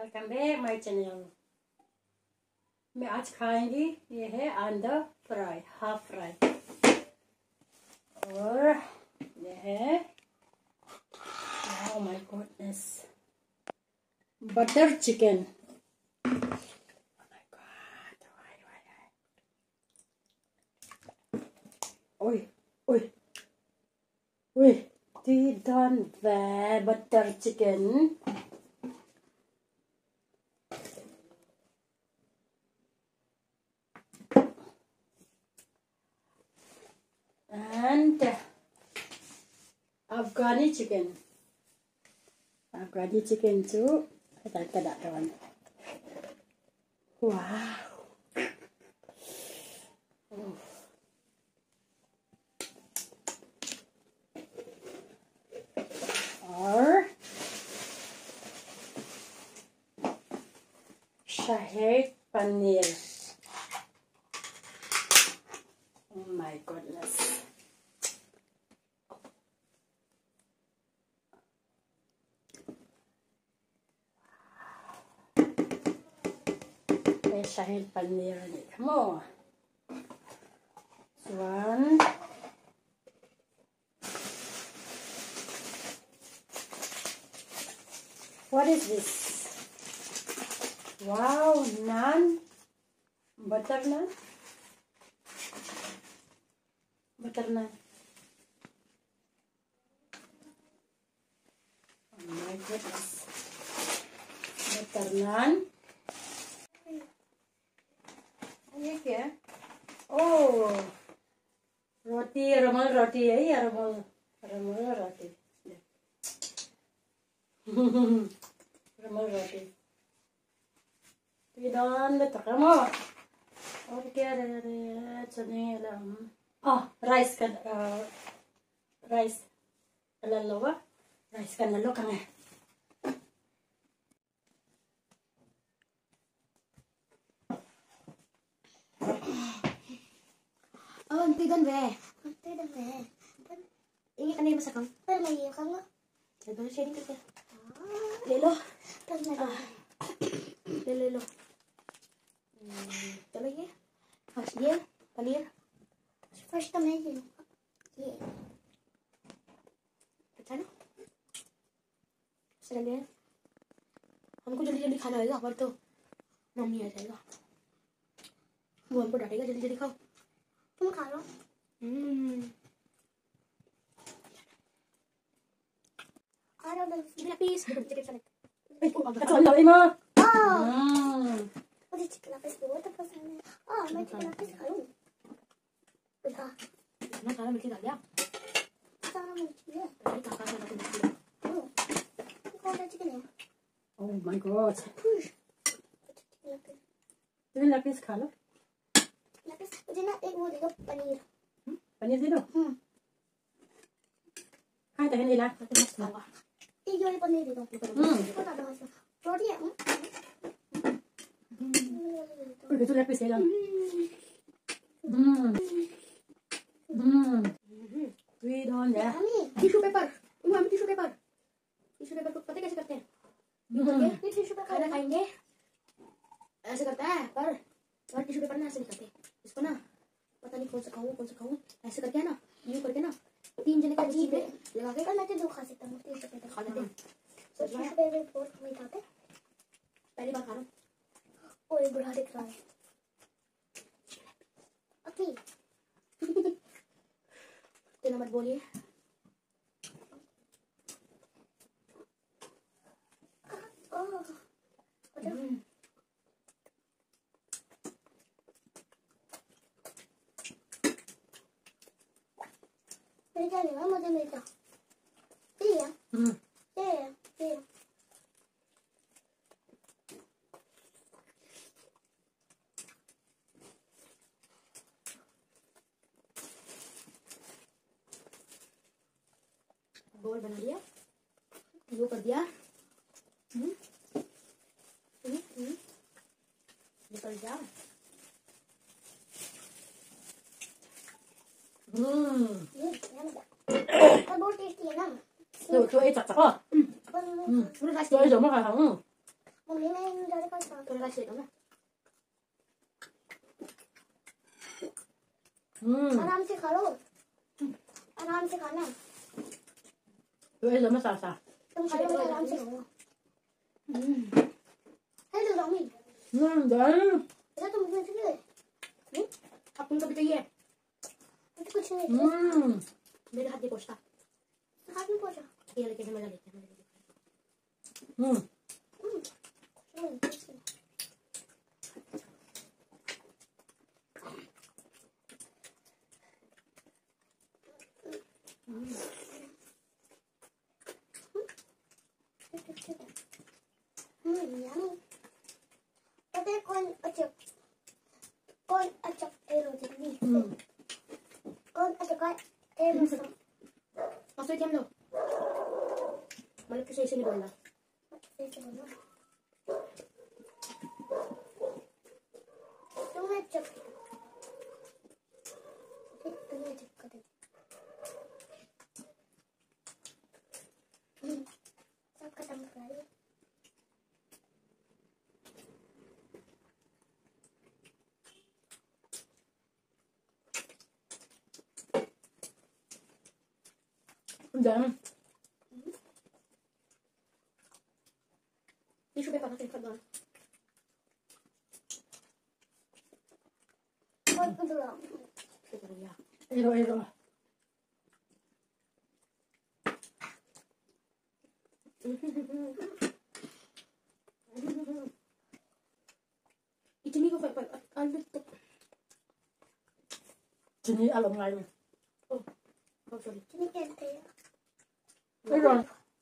Welcome back my channel. मैं आज खाएंगी ये है अंडा फ्राई, हाफ फ्राई, और ये है oh my goodness butter chicken. Oi, oi, oi, tidan butter chicken. And Afghani chicken. Afghani chicken too. Kada kawan. Wow. और शाही paneer. Oh my goodness. Shahi paneer ini. Come on. One. What is this? Wow, naan, butter naan, butter naan. Oh my goodness, butter naan. ये क्या? Oh, roti, rumal roti है या rumal roti. रुमाल रोटी तिदान ले तकमो। और क्या रहे चने लम राइस का राइस लल्लोवा राइस का लल्लो कहाँ है? tidan be ini kan ini masakang pero may kang ito siya dito lelo lelo चलो ये फर्स्ट ये पनीर फर्स्ट तो मैं ये अच्छा ना चलिए हमको जल्दी जल्दी खाना होगा पर तो मम्मी आ जाएगा वो हमको डांटेगा जल्दी जल्दी खाओ तुम खा लो lapis Kacau lah Ima. Ada chicken lapis dulu tapi sana. Main chicken lapis kalau. Udah. Mana cara bikin dia? Cara bikin ya. Tadi kakak saya bikin dulu. Kau ada chicken ya? Oh my god. Chicken lapis खा लो. Lapis मुझे ना एक वो दे दो पनीर. पनीर दे दो. हाँ तो है नहीं ला. एक वाली पनीर दे दो. बता दो ऐसा. रोटी है. Udah tuh lapis ya dong. We don't ya. Tissue paper. Mummy tissue paper. Tissue paper को पता कैसे करते हैं? ये टिश्यू पेपर खाना खाएंगे. ऐसे करता है पर टिश्यू पेपर ना ऐसे नहीं करते. इसको ना पता नहीं कौन सा खाऊं ऐसे करके है ना यूं करके ना 3 जने का जीभ में लगा के मैं तो 2 खा सकता हूं. टिश्यू पेपर खा लेते हैं. तो टिश्यू पेपर बहुत नहीं खाते. पहली बार खा रहा हूं. ओए बुढ़ा दिख रहा है. ओके तेरा मत बोलिए. मेरा लेना मुझे मेरा दिया दिया बोल बना लिया. वो कर दिया. निकल जा. बहुत टेस्टी है ना. तो ये चक्कर. तो ये जो मखा मम्मी मैं ज़्यादा खासा थोड़ा राइस लेता हूँ ना। आराम से खा लो, आराम से खाना। तो ये लम्बा सासा। तुम खा लो, आराम से खाओ। हेलो रामी। डन। ऐसा तुम मुझे नहीं ले। अब तुमको भी चाहिए? मुझे कुछ नहीं। मेरे हाथ में पोछता। हाथ में पोछा। ये लेके मजा लेते हैं। पता है कौन अच्छा कौन अच्छा का मौसम क्या हम लोग मतलब किसी ऐसे नहीं बोलना तुम्हें चुप तुम्हें चुप कर दे सब खत्म कर दे डन। टिश्यू पेपर का फेंक दो और कुदरा इरो इतनी को पर आलू तो चीनी अलग ngay luôn. oh sorry चीनी कहते हैं Thấy rồi.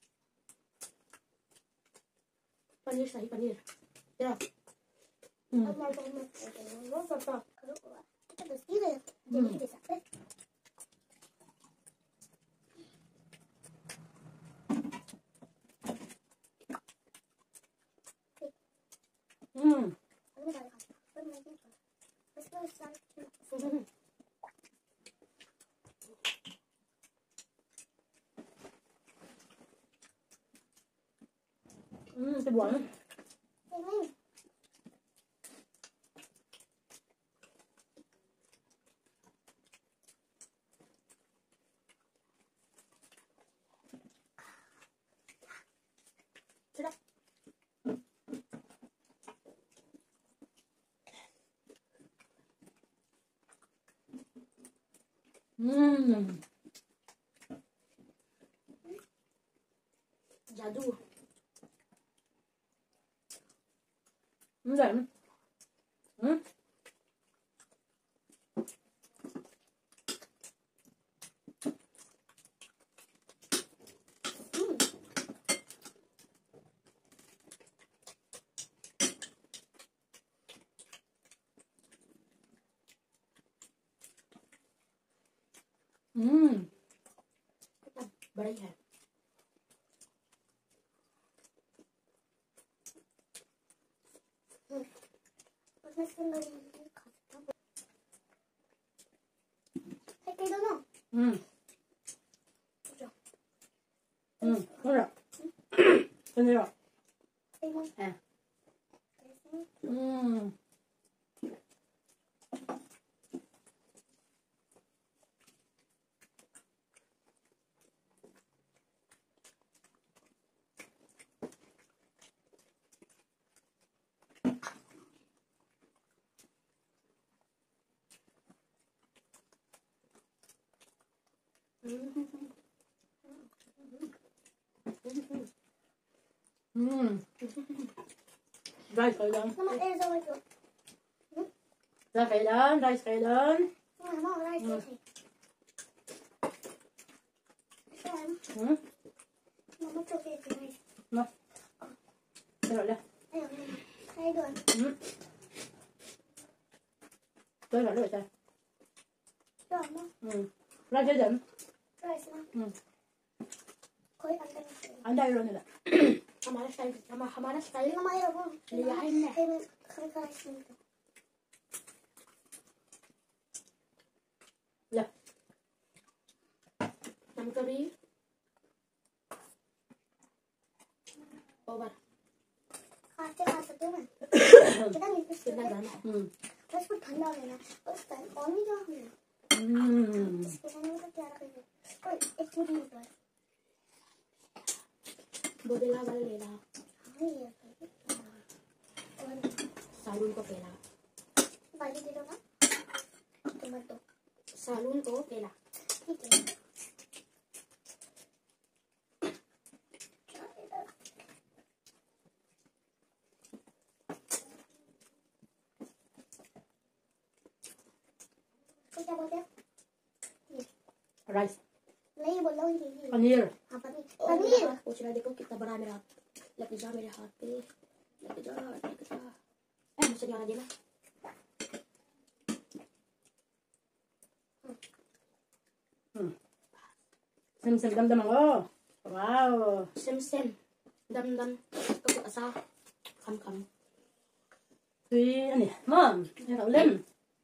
पनीर शाही पनीर क्या अब मैं तो वो करता करो तो दस्ती है जल्दी दे सकते मैं डाल पर मैं नहीं बस बस Cái bún. जादू Vậy. बड़ा ही है Đúng rồi. Cái này rồi. À. Rice phải lớn. Rice phải lớn, rice phải lớn. Nó. Đây rồi đây. Đây rồi đây. Rice chưa đỉnh. Ở đây rồi nè. हमारा स्टाइल लिया है इनने ले हम कभी ओवर खाते सकते हो ना कितना मिनट कितना गर्म है बस कुछ ठंडा हो लेना और फैन ऑन नहीं करना इसके सामने तो क्या रखेंगे और एक छोटी ऊपर बोतला वाला लेना हाँ ये और सालून को पहला बाल्टी दे दो ना तो मत दो सालून को पहला ठीक है क्या बोलते हैं राइस नहीं बोल रहा हूँ पनीर हाँ पनीर पूछ रहा देखो कितना बड़ा मेरा लग जा मेरे हाथ पे लग जा मुझसे ध्यान देना Sim sim dam dam oh wow sim dam dam có sao khăm khăm tuy anh mom nghe cậu lên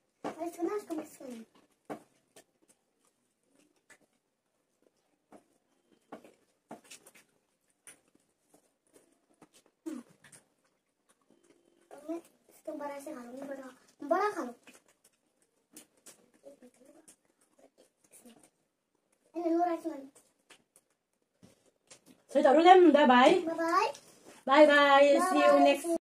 इसको बड़ा से खा लो बड़ा खा लो Xin chào Đôi Lâm, bye bye. bye bye Bye bye. See you next